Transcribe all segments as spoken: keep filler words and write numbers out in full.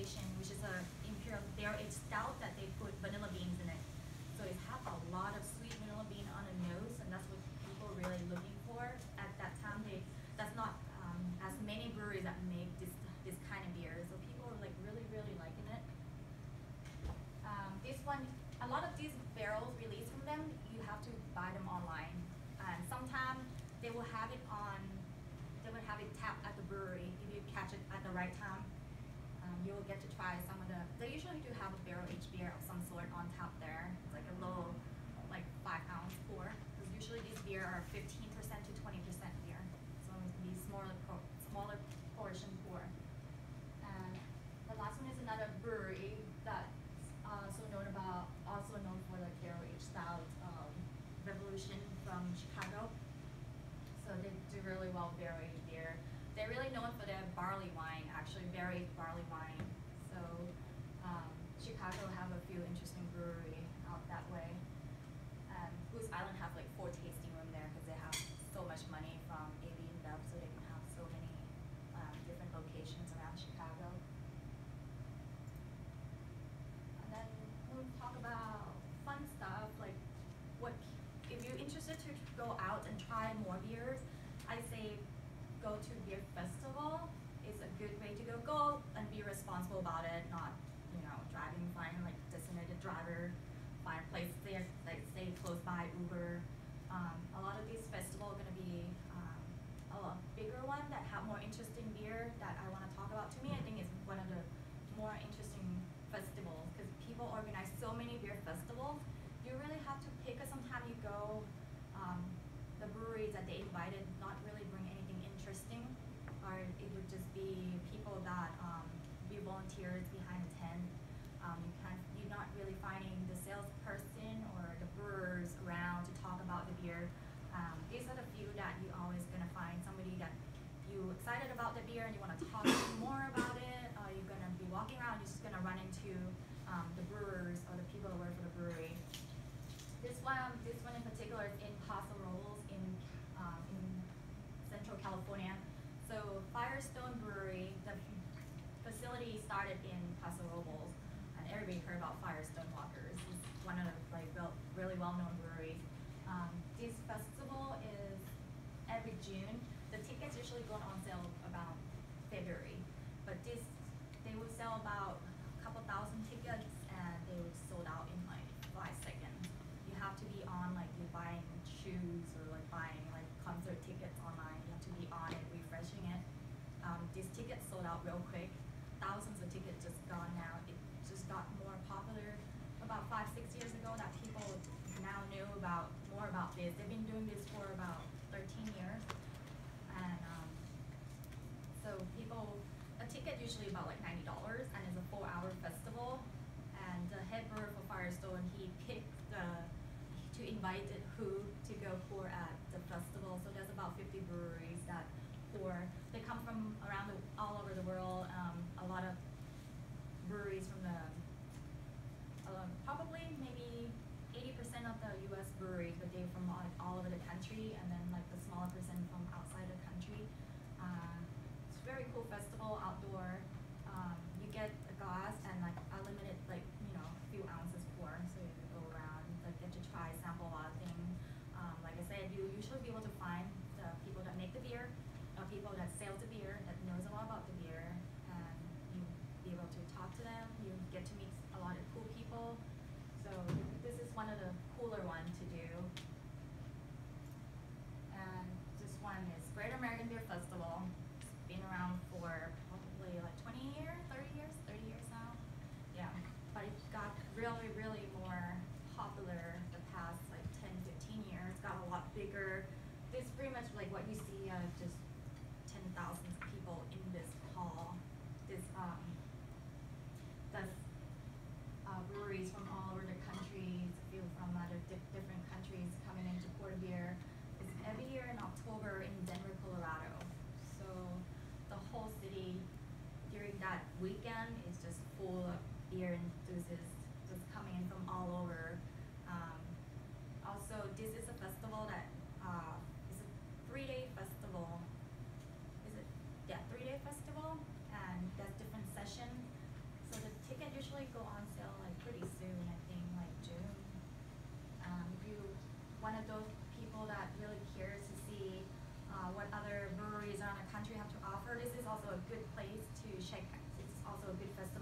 Revelation, which is a imperial barrel-aged stout that they put vanilla beans in it. So it has a lot of sweet vanilla bean on the nose, and that's what people are really looking for at that time. They that's not um, as many breweries that make this this kind of beer, so people are like really really liking it. Um, this one, a lot of these barrels released from them, you have to buy them online, and sometimes they will have it on. They will have it tapped at the brewery if you catch it at the right time. Um, you will get to try some of the. They usually do have a barrel-aged beer of some sort on tap there. It's like a little, like five ounce pour. Because usually these beer are fifteen percent to twenty percent beer, so it can be smaller, smaller portion pour. And the last one is another brewery that's also known about, also known for the barrel-aged stout, um, Revolution from Chicago. So they do really well barrel-aged beer. They're really known for their barley wine, actually, barrel-aged barley wine. So um, Chicago have a few interesting brewery out that way. Um, Goose Island have like four tasting room there because they have so much money from A B InBev, so they can have so many um, different locations around Chicago. And then we'll talk about fun stuff, like what, if you're interested to go out and try more beers, I say go to beer festival. It's a good way to go. Go and be responsible about it, not, you know, driving, find like designated driver, find a place there, like stay close by, Uber. Um, a lot of these festivals are gonna be um, a bigger one that have more interesting beer that I wanna talk about. To me, I think it's one of the more interesting festivals because people organize so many beer festivals. You really have to pick a sometime you go. Um, the breweries that they invited not really bring anything interesting, or it would just be people that um, be volunteers behind the tent. Um, you kind of, you're not really finding the salesperson or the brewers around to talk about the beer. Um, these are the few that you're always gonna find somebody that you excited about the beer and you want to talk more about it. Uh, you're gonna be walking around, you're just gonna run into um, the brewers or the people that work for the brewery. This one, this one in particular is in Paso Robles in um, in Central California. So Firestone Brewery, the facility started in Paso Robles, and everybody heard about Firestone Walkers. It's one of the like really well-known breweries. Um, this festival is every June. The tickets usually go on sale about February, but this they will sell about a couple thousand tickets, and they would sold out in like five seconds. You have to be on, like you're buying shoes or like buying like concert tickets online. You have to be on it, refreshing it. Um, these tickets sold out real quick. Thousands of tickets just gone now. It just got more popular about five, six years ago that people now knew about more about this. They've been doing this for about thirteen years. And um, so people, a ticket usually about like ninety dollars, and it's a four hour festival. And the head brewer for Firestone, he picked the to invite it who to go pour at the festival. So there's about fifty breweries that pour. They come from around the, all over the world. Um, a lot of breweries from the, uh, probably maybe eighty percent of the U S breweries, but they're from all, all over the country, and then like the smaller percent from outside the country. Uh, it's a very cool festival, outdoor. Um, you get a glass and like unlimited, like, you know, a few ounces pour, so you can go around, like get to try, sample a lot of things. Um, like I said, you usually be able to find the people that make the beer, or people that sell the beer, that knows a lot about the beer, and you be able to talk to them. You get to meet a lot of cool people. So this is one of the cooler ones to do. And this one is Great American Beer Festival. It's been around for probably like twenty years, thirty years, thirty years now. Yeah, but it got really, really more popular the past like ten, fifteen years. It's got a lot bigger. This is pretty much like what you see, uh, just ten thousand people in this hall. This um, that's uh, breweries from all over the country, a few from other di different countries coming in to pour beer. It's every year in October in Denver, Colorado. So the whole city during that weekend is just full of beer enthusiasts just coming in from all over. Um, also, this is a festival that uh, is a three-day festival. Is it? Yeah, three-day festival, and there's different sessions.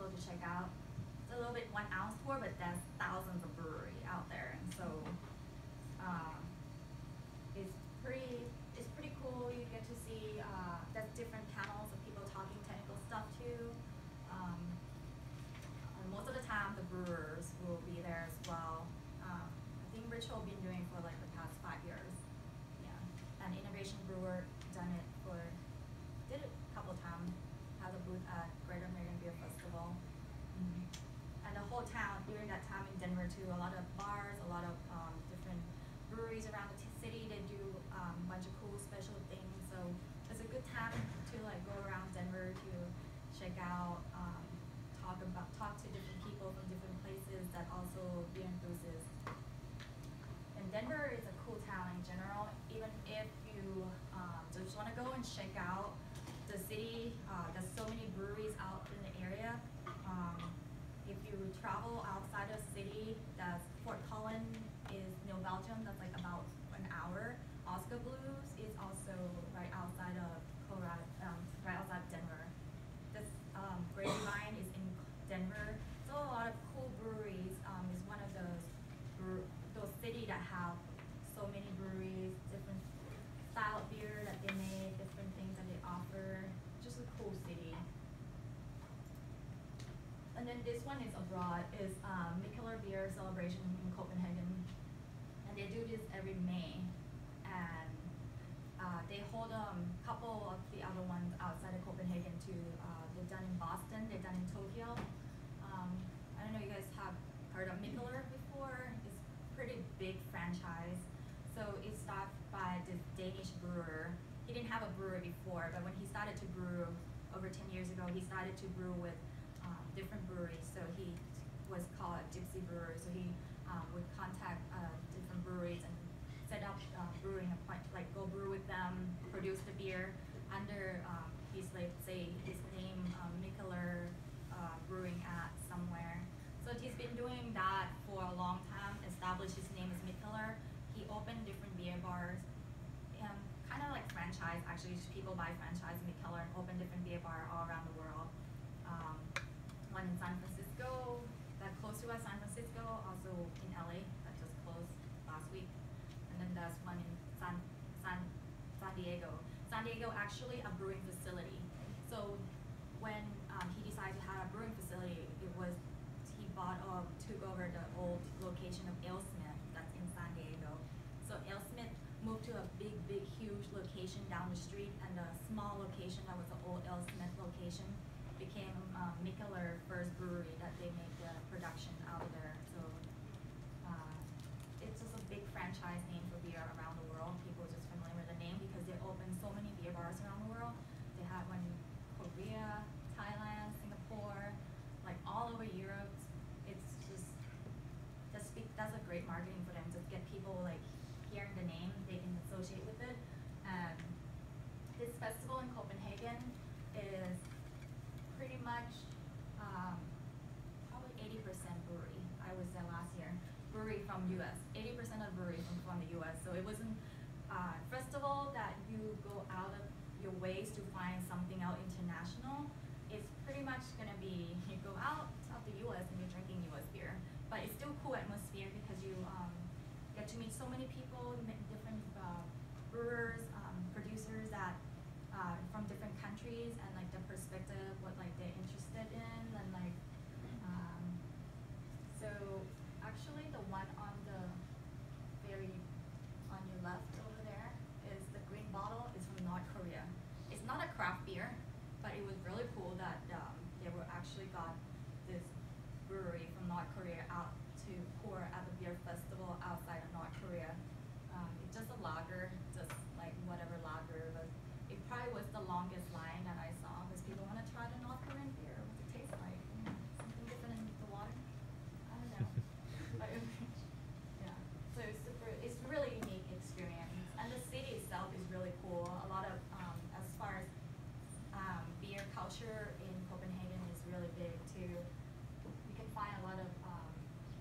to check out. It's a little bit one ounce tour, but there's thousands of brewery out there, and so um, it's pretty it's pretty cool. You get to see uh, there's different panels of people talking technical stuff too. Um, and most of the time, the brewers will be there as well. Um, I think Ritual been doing for like the past five years. Yeah, and Innovation Brewer done it for did it a couple times. Has a booth at Greater American Beer Festival. Mm-hmm. And the whole town during that time in Denver too. A lot of bars, a lot of um, different breweries around the t- city. They do um, a bunch of cool special things. So it's a good time to like go around Denver to check out, um, talk about, talk to different people from different places that also beer enthusiasts. And Denver is a cool town in general. Even if you um, just want to go and check out the city, uh, there's so many breweries out in the area. Um, if you travel outside of the city, that's Fort Collins is New Belgium, that's like about an hour. Oscar Blues is also right outside of Colorado, um, right outside Denver. This um, Grapevine is in Denver. So a lot of cool breweries. Um, is one of those bre- those cities that have so many breweries, different style of beer that they make, different things that they offer. Just a cool city. And then this one is abroad, is um, Mikkeller Beer Celebration in Copenhagen. And they do this every May. And uh, they hold a um, couple of the other ones outside of Copenhagen too. Uh, they're done in Boston, they're done in Tokyo. Um, I don't know, you guys have heard of Mikkeller before? It's a pretty big franchise. So it started by this Danish brewer. He didn't have a brewery before, but when he started to brew over ten years ago, he started to brew with um, different breweries. So he was called a gypsy brewer. So he um, would contact uh, different breweries and set up uh, brewing appointment, like go brew with them, produce the beer under um, his, like, say his name, um, Mikkeller uh, Brewing at somewhere. So he's been doing that for a long time. Established his name as Mikkeller. He opened different beer bars, um, kind of like franchise. Actually, just people buy franchise Mikkeller and open different beer bar all around the world. Um, one in San Francisco, that close to us, San Francisco, also in L A, that just closed last week. And then there's one in San, San, San Diego. San Diego actually a brewing facility. So when um, he decided to have a brewing facility, it was, he bought, uh, took over the old location of AleSmith that's in San Diego. So AleSmith moved to a big, big, huge location down the street, and the small location that was the old AleSmith location became um, Mikkeller First Brewery that they made the production out of there. So uh, it's just a big franchise name for beer around the world. People are just familiar with the name because they open so many beer bars around the world. They had one in Korea, Thailand, Singapore, like all over Europe. It's just, that's, that's a great marketing for them to get people like hearing the name, they can associate with it. And this festival in Copenhagen is pretty much um, probably eighty percent brewery. I was there last year. Brewery from U S eighty percent of brewery from, from the U S So it wasn't uh, festival that you go out of your ways to find something out international. It's pretty much gonna be, you go out of the U S and you're drinking U S beer. But it's still cool atmosphere because you um, get to meet so many people, different uh, brewers, um, producers that uh, from different countries, and like the perspective, what like they're interested in, and like um, so actually the one on the very on your left over there is the green bottle is from North Korea. It's not a craft beer, but it was really cool that um, they were actually got this brewery from North Korea out to pour at the beer festival outside of North Korea. Um, it's just a lager, just like whatever lager, but it probably was the longest line that I saw because people want to try the North Korean beer. What does it taste like? Mm, something different in the water? I don't know. But it, yeah, so it's super, it's a really unique experience. And the city itself is really cool. A lot of, um, as far as um, beer culture in Copenhagen is really big too. You can find a lot of um,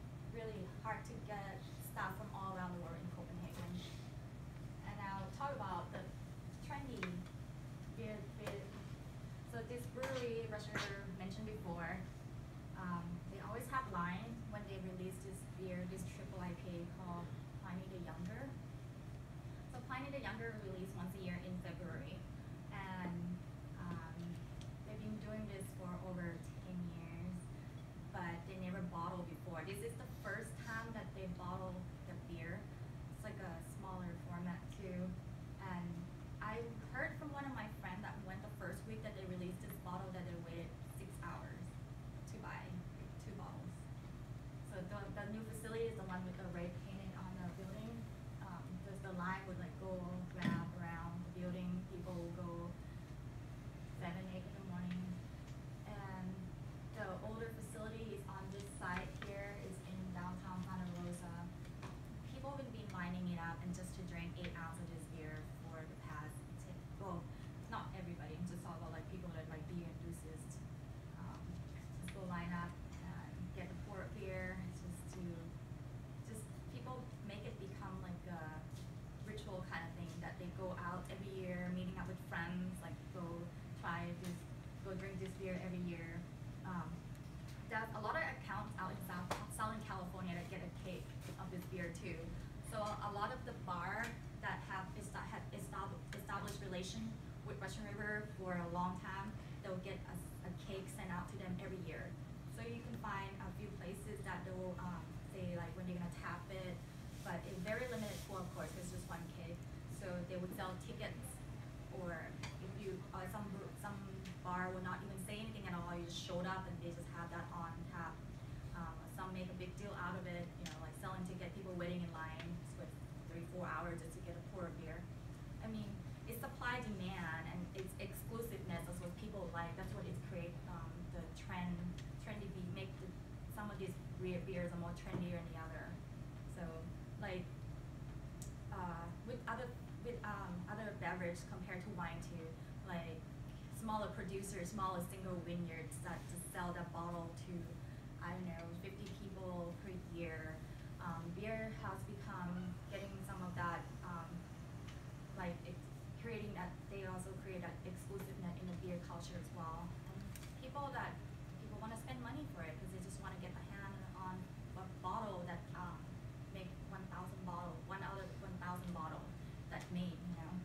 Russian River for a long time, they'll get a, a cake sent out to them every year. So you can find a few places that they'll um, say like when they're gonna tap it, but it's very limited for, of course, it's just one cake. So they would sell tickets, or if you uh, some some bar will not even say anything at all. You just showed up and they just have that on tap. Um, some make a big deal out of it, you know, like selling to get people waiting in line for three, four hours just to get a pour of beer. I mean, it's supply demand and it's exclusiveness. That's what people like. That's what it creates um, the trend, trendy be make the, some of these beer beers are more trendier than the other. So like uh, with other with um, other beverage compared to wine too, like smaller producers, smaller single vineyards that just sell that bottle to, I don't know, fifty people per year. Um, beer has become getting some of that, um, like it's creating that, they also create that exclusiveness in the beer culture as well. And people that, people want to spend money for it because they just want to get the hand on a bottle that um, make one thousand bottle, one out of one thousand bottle that made, you know.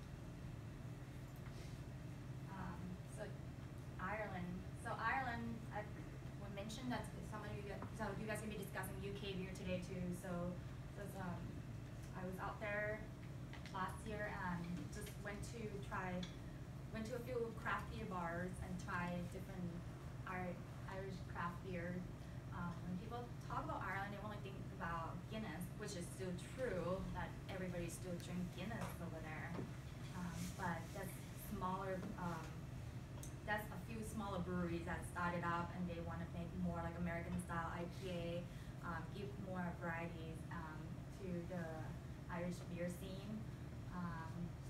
Um, so Ireland, so Ireland, I we mentioned that some of you, guys, so you guys can be discussing U K beer today too. So, so um, I was out there last year and just went to try, went to a few craft beer bars and tried different Irish craft beer. Um, when people talk about Ireland, they only think about Guinness, which is still true that everybody still drink Guinness over there. Um, but that's smaller. Um, that's a few smaller breweries that started up and they want to make more like American style I P A, um, give more varieties um, to the Irish beer scene. Um,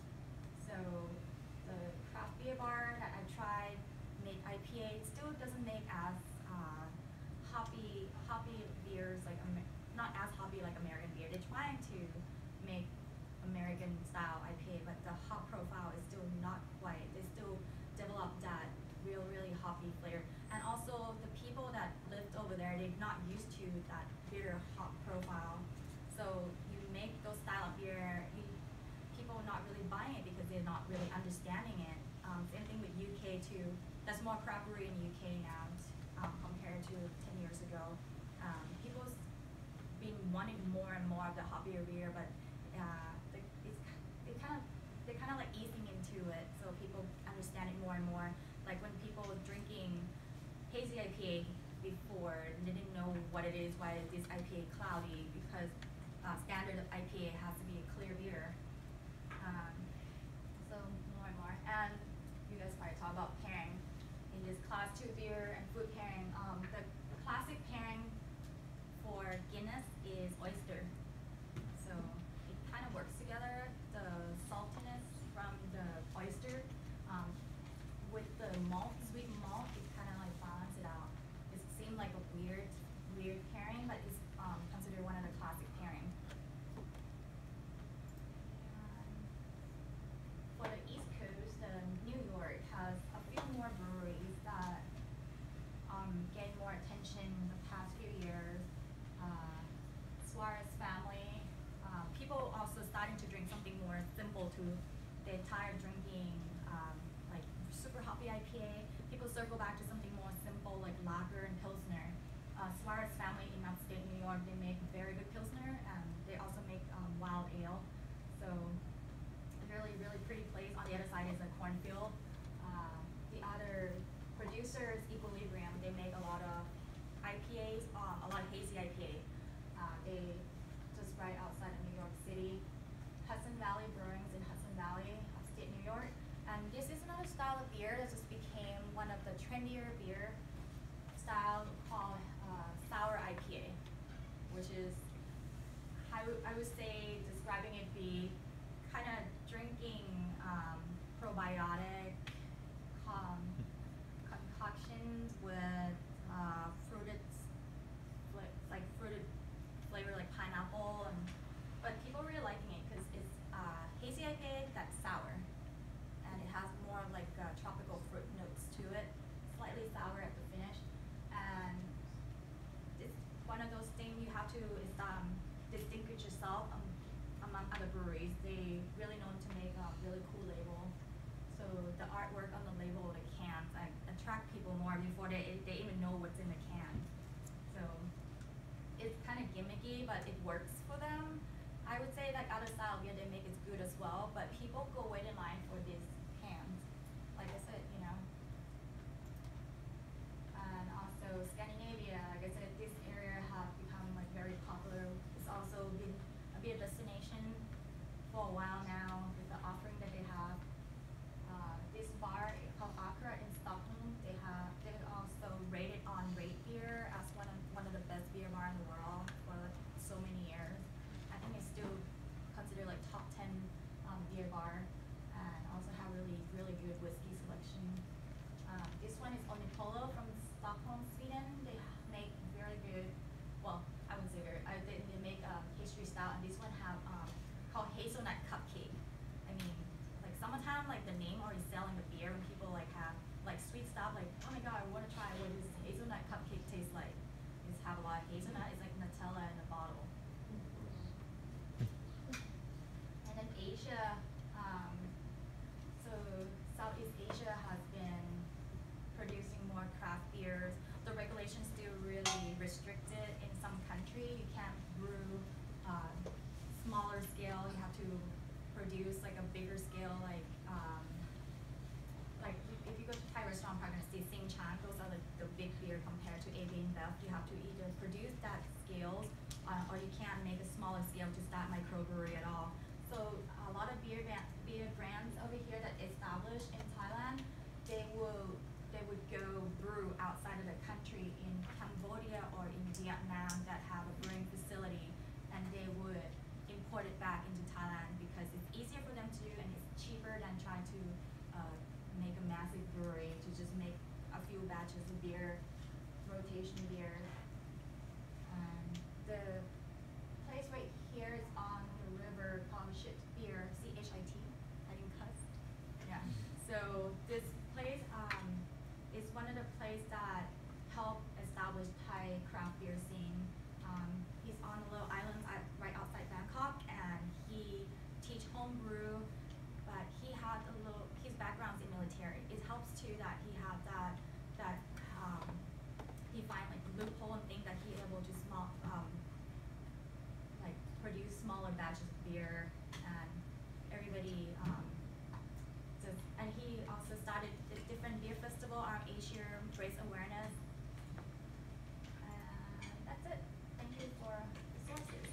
so the craft beer bar that I tried made I P A. It still doesn't make as uh, hoppy hoppy beers like Amer not as hoppy like American beer. They're trying to make American style I P A, but the hop profile is still not quite. They still develop that real, really hoppy flavor. And also the people that lived over there, they're not used to that bitter hop profile. So you make those style of beer, you, people are not really buying it because they're not really understanding it. Um, same thing with U K too. There's more craft brewery in U K now um, compared to ten years ago. Um, people's been wanting more and more of the hoppier beer, but uh, the, it's they kind of they're kind of like easing into it, so people understand it more and more. Like when people were drinking hazy I P A before, they didn't know what it is, why is this I P A cloudy, because uh, standard of I P A has to be a clear beer. Um, so more and more. And you guys probably talk about pairing in this class two beer and food pairing. Um, the classic pairing for Guinness is oyster. So it kind of works together, the saltiness from the oyster um, with the malt, sweet malt, it kind of like balances it out. It seemed like a weird, weird pairing, but it's um, considered one of the classic pairing. And for the East Coast, uh, New York has a few more breweries that um, gain more attention in the past few years. Uh, Suarez family. Um, people also starting to drink something more simple too. They're tired drinking um, like super hoppy I P A. People circle back to something more simple like lager and pilsner. Uh, Suarez family in upstate New York, they make very good pilsner, and they also make um, wild ale. So really, really pretty place. On the other side is a cornfield. Uh, the other producers, Equilibrium, they make a lot of I P As, uh, a lot of hazy I P A. Uh, they just right outside of New York City. Hudson Valley Brewing's in Hudson Valley, upstate New York. And this is another style of beer that just became one of the trendier beer styles called uh, sour I P A, which is, I, I would say, describing it be kind of drinking um, probiotic um, concoctions with uh, fruited, like fruited flavor like pineapple, and but people are really liking it because it's uh, hazy I P A that's sour, and it has more of like uh, tropical fruit notes to it, slightly sour at the finish, and it's one of those things you have to is um, distinguish yourself um, among other breweries. They really known to make a really cool label, so other style beer they make is good as well, but people go wait in line for these cans. Like I said, you know. And also Scandinavia, like I said, this area have become like very popular. It's also been a beer destination for a while now with the offering that they have. Uh, this bar called Akra in Stockholm, they have they also rated on Rate Beer as one of one of the best beer bar in the world for like so many years. I think it's still considered like top ten um, beer bar, and also have really really good whiskey selection. Um, this one is Onipolo from Stockholm, Sweden. They make very good. Well, I wouldn't say very. I, they, they make um, pastry style, and this one have um, called hazelnut cupcake. I mean, like summertime, like the name already selling the beer when people like have like sweet stuff. Like, oh my god, I want to try what this hazelnut cupcake tastes like. It's have a lot of hazelnut. It's like Nutella in a bottle. And then Asia, um, so Southeast Asia has been producing more craft beers. The regulations still really restricted in some country. You can't brew uh, smaller scale. You have to produce like a bigger scale, like um, like if you go to Thai restaurant, you're gonna see Sing Chan. Those are the, the big beer compared to A B and Bev. You have to either produce that scale, uh, or you can't make a smaller scale, just that microbrewery at all. So a lot of beer beer brands over here that established in Thailand, they will they would go brew outside of the country in Cambodia or in Vietnam that have a brewing facility, and they would import it back into Thailand because it's easier for them to do and it's cheaper than trying to uh, make a massive brewery to just make a few batches of beer, rotation beer. Um, the place right here is on the river called Shit Beer, C H I T. I didn't cuss. Yeah. So this place um, is one of the places that helped establish Thai craft beer scene. Um, he's on a little island at, right outside Bangkok, and he teach homebrew, but he had a little, his background's in military. It helps too that he had that, that um, he find like loophole and think that he able to small, um, like produce smaller batches of beer, and everybody, um, just, and he also started a different beer festival around Asia, raise awareness. And that's it. Thank you for the sources.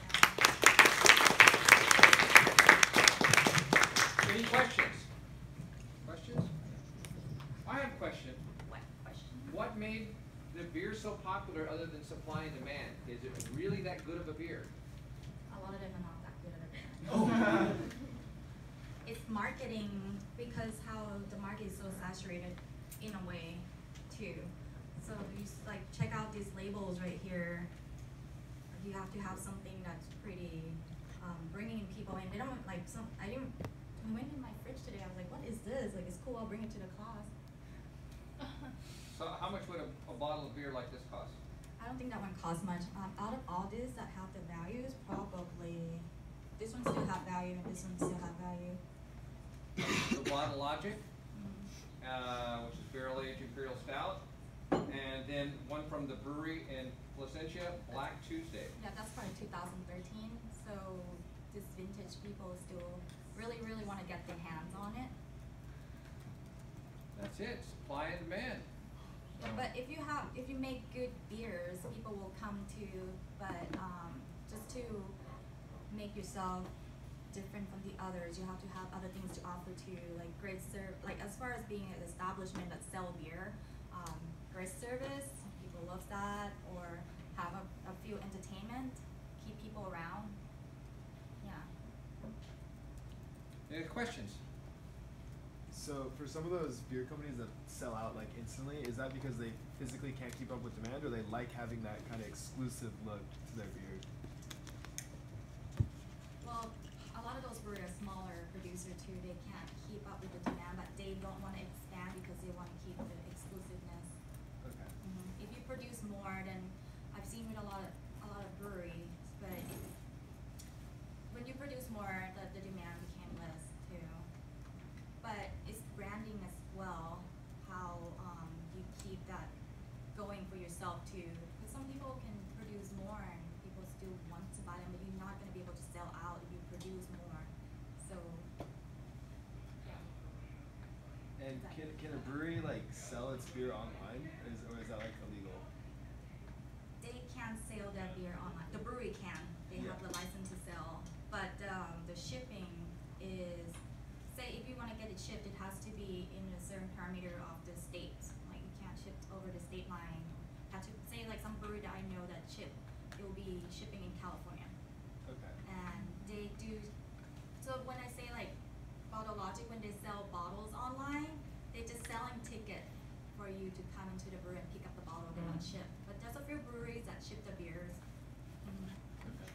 Any questions? Questions? I have a question. What question? What made the beer so popular other than supply and demand? Is it really that good of a beer? A lot of them are not that good at it. Oh. It's marketing, because how the market is so saturated in a way too. So you s- like check out these labels right here. You have to have something that's pretty um, bringing people in. They don't like some. I didn't. I went in my fridge today. I was like, what is this? Like, it's cool. I'll bring it to the class. So how much would a, a bottle of beer like this cost? I don't think that one costs much. Um, out of all these that have the values, probably this one still have value and this one still have value. The Bottle Logic, Mm. uh, which is barrel aged imperial stout, and then one from the brewery in Placentia, Black Tuesday. Yeah, that's probably two thousand thirteen. So this vintage people still really, really want to get their hands on it. That's it. Supply and demand. Yeah, but if you have, if you make good beers, people will come to. But um, just to make yourself different from the others, you have to have other things to offer to, like great serve. Like as far as being an establishment that sell beer, um, great service, people love that, or have a, a few entertainment, keep people around. Yeah. Any questions? So for some of those beer companies that sell out like instantly, is that because they physically can't keep up with demand, or they like having that kind of exclusive look to their beer? Well, a lot of those breweries are smaller producer too. They can't keep up with the demand, but they don't want to expand because they want to keep the exclusiveness. Okay. Mm-hmm. If you produce more, then I've seen with a lot of a lot of breweries, but when you produce more, the, the demand became less too. But it's branding as well, how um, you keep that going for yourself too. Because some people can produce more and people still want to buy them, but you're not going to be able to sell out if you produce produce more. So, yeah. And can, can a brewery like sell its beer online, is, or is that like illegal? They can sell their beer online. The brewery can. They Yeah. have the license to sell. But um, the shipping is, say if you want to get it shipped, it has to be in a certain parameter of the state. Like you can't ship over the state line. Have to say like some brewery that I know that ship, it will be shipping in California. Okay. And they do, so when I say like Bottle Logic, when they sell bottles online, they just selling ticket for you to come into the brewery and pick up the bottle they want to ship. But there's a few breweries that ship the beers. Mm. Okay.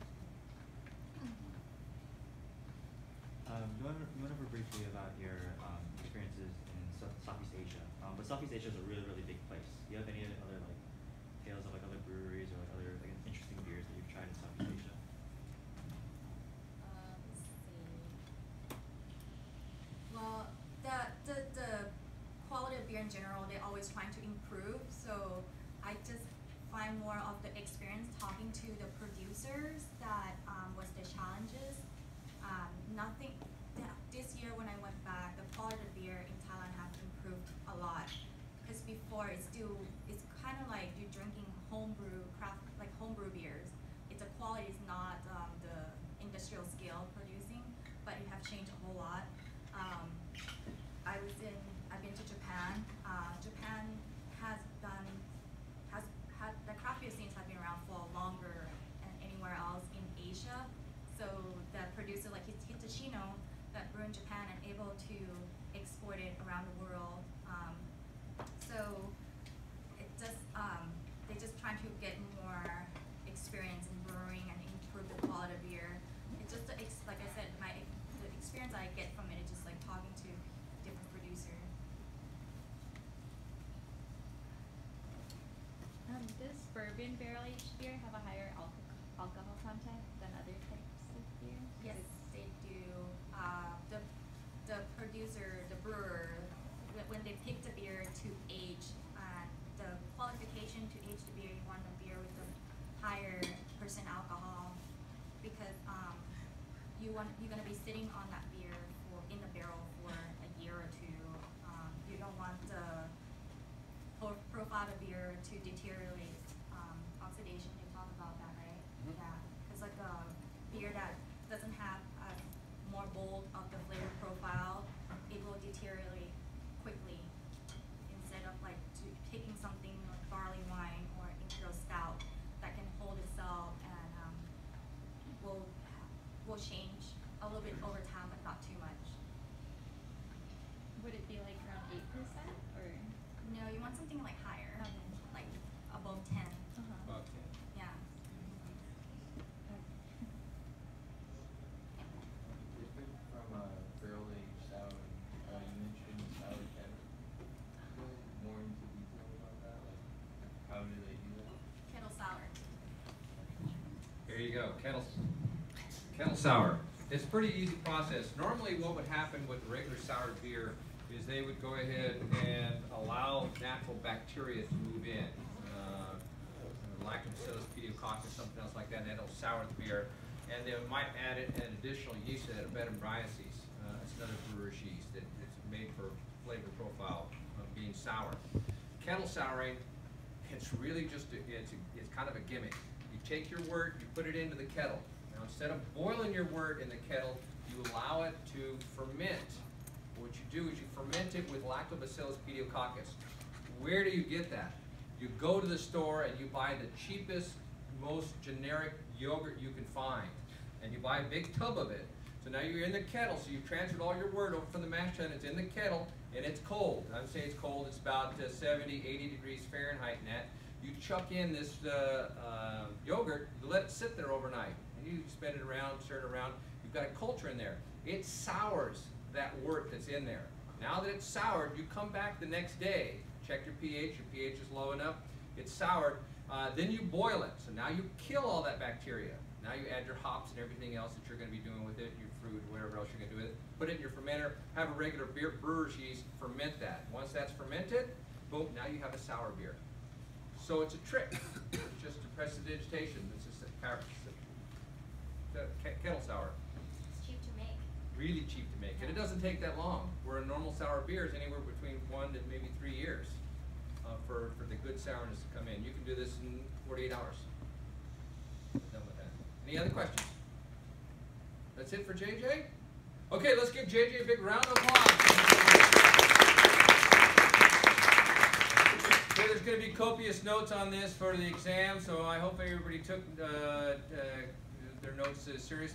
Um, you went, you went over briefly about your um, experiences in Sou- Southeast Asia, um, but Southeast Asia is a really, really big place. Do you have any other like tales of like other breweries or like other like interesting beers that you've tried in Southeast Asia? Uh, let's see. Well, the, the the quality of beer in general, they're always trying to improve. So I just find more of the experience talking to the producers that um, was the challenges. Um, nothing. th- This year when I went back, the quality of beer in Thailand has improved a lot. Because before it's still, it's kind of like you're drinking homebrew craft, like homebrew beers. It's the quality is not um, the industrial scale producing, but it have changed a whole lot. Um, I was in, I've been to Japan. Uh, Japan has done, has had, the craft beer scenes have been around for longer than anywhere else in Asia. So the producer like Hit- Hitachino that brew in Japan and able to export it around the world. Um, so it just, um, they just trying to get more experience in brewing and improve the quality of beer. It's just, the ex- like I said, my the experience I get from it is just like talking to different producers. Um, does bourbon barrel aged beer have a higher al- alcohol content than other types of beer? Yes, they do. Uh, the the producer, the brewer, wh- when they pick the beer to age, uh, the qualification to age the beer, you want a beer with a higher percent alcohol, because um, you want you're gonna be sitting on that beer for in the barrel for a year or two. Um, you don't want the pro- profile of beer to deteriorate. Um, oxidation, you talk about that, right? Mhm. Yeah, it's like a beer that doesn't have uh, more bold of the flavor profile, it will deteriorate quickly. Instead of like to, picking something like barley wine or imperial stout that can hold itself and um, will will change a little bit over time, but not too much. Would it be like around eight percent or? No, you want something like higher, Okay. like above ten. Uh-huh. About ten. Yeah. Different from a barrel aged sour, uh, you mentioned sour kettle. Go more into detail about that, like how do they do that? Kettle sour. Here you go, kettle, kettle sour. It's a pretty easy process. Normally what would happen with regular sour beer is they would go ahead and allow natural bacteria to move in. Uh, Lactobacillus pediococcus, something else like that, and that'll sour the beer. And they might add it an additional yeast to that, Beta-Bryces. Uh, it's another brewer's yeast that it's made for flavor profile of being sour. Kettle souring, it's really just, a, it's, a, it's kind of a gimmick. You take your wort, you put it into the kettle. Now instead of boiling your wort in the kettle, you allow it to ferment. What you do is you ferment it with Lactobacillus pediococcus. Where do you get that? You go to the store and you buy the cheapest, most generic yogurt you can find. And you buy a big tub of it. So now you're in the kettle, so you've transferred all your wort over from the mash tun, it's in the kettle, and it's cold. I'm saying it's cold, it's about uh, seventy, eighty degrees Fahrenheit in that. You chuck in this uh, uh, yogurt, you let it sit there overnight. And you spin it around, stir it around, you've got a culture in there. It sours that wort that's in there. Now that it's soured, you come back the next day, check your pH, your pH is low enough, it's soured, uh, then you boil it. So now you kill all that bacteria. Now you add your hops and everything else that you're going to be doing with it, your fruit, whatever else you're going to do with it. Put it in your fermenter, have a regular beer brewer's yeast, ferment that. Once that's fermented, boom, now you have a sour beer. So it's a trick. It's just a prestidigitation. It's just a, car- it's a kettle sour. It's really cheap to make, and it doesn't take that long. Where a normal sour beer is anywhere between one to maybe three years uh, for for the good sourness to come in. You can do this in forty-eight hours. Done with that. Any other questions? That's it for J J? Okay, let's give J J a big round of applause. Okay, there's going to be copious notes on this for the exam, so I hope everybody took uh, uh, their notes uh, seriously.